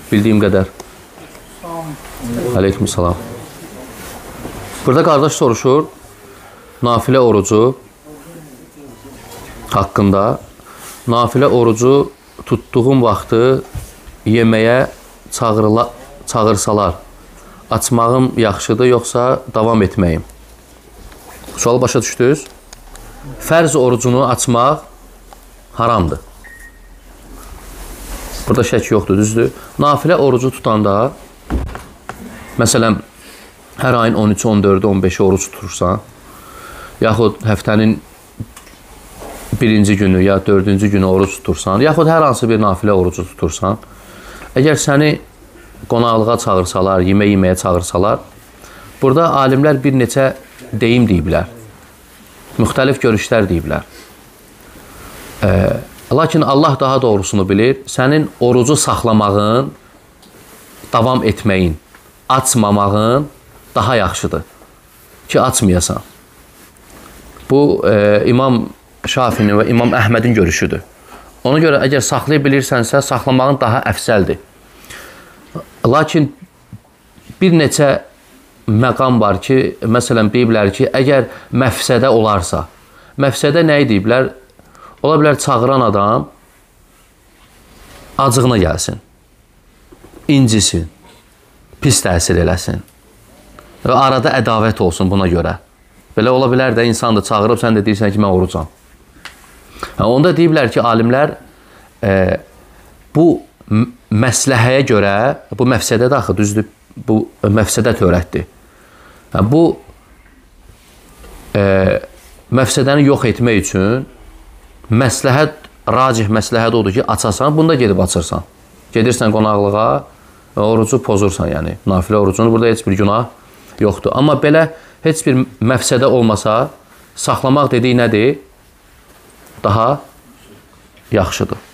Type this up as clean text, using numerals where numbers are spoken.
bildiyim qədər. Aleykümselam. Burada qardaş soruşur, nafilə orucu haqqında. Nafilə orucu tutduğum vaxtı yeməyə çağırsalar, açmağım yaxşıdır, yoxsa davam etməyim? Sualı başa düşdünüz? Fərz orucunu açmaq haramdır. Burada şək yoxdur, düzdür. Nafilə orucu tutanda, məsələn, hər ayın 13, 14, 15-i oruc tutursan, yaxud həftənin birinci günü ya dördüncü günü oruc tutursan, yaxud hər hansı bir nafilə orucu tutursan, əgər səni qonaqlığa çağırsalar, yeməyə çağırsalar, burada alimlər bir neçə deyim deyiblər, müxtəlif görüşlər deyiblər. Lakin Allah daha doğrusunu bilir, sənin orucu saxlamağın, davam etməyin, açmamağın daha yaxşıdır ki, açmayasan. Bu, İmam Şafinin və İmam Əhmədin görüşüdür. Ona görə, əgər saxlaya bilirsənsə, saxlamağın daha əfsəldir. Lakin bir neçə məqam var ki, məsələn, deyiblər ki, əgər məfsədə olarsa, məfsədə nəyi deyiblər? Ola bilər, çağıran adam acığına gəlsin, incisin, pis təsir eləsin və arada ədavət olsun buna görə. Belə ola bilər də, insan da çağırıb, sən də deyirsən ki, mən orucam. Onda deyiblər ki, alimlər bu məsləhəyə görə, bu məfsədə də axı, düzdür, bu məfsədə törətdir. Bu məfsədəni yox etmək üçün məsləhət, racih məsləhət odur ki, açasan, bunda gedib açırsan. Gedirsən qonaqlığa, orucu pozursan, yəni, nafilə orucunu, burada heç bir günah yoxdur. Amma belə heç bir məfsədə olmasa, saxlamaq dediyi nədir? Daha yaxşıdır.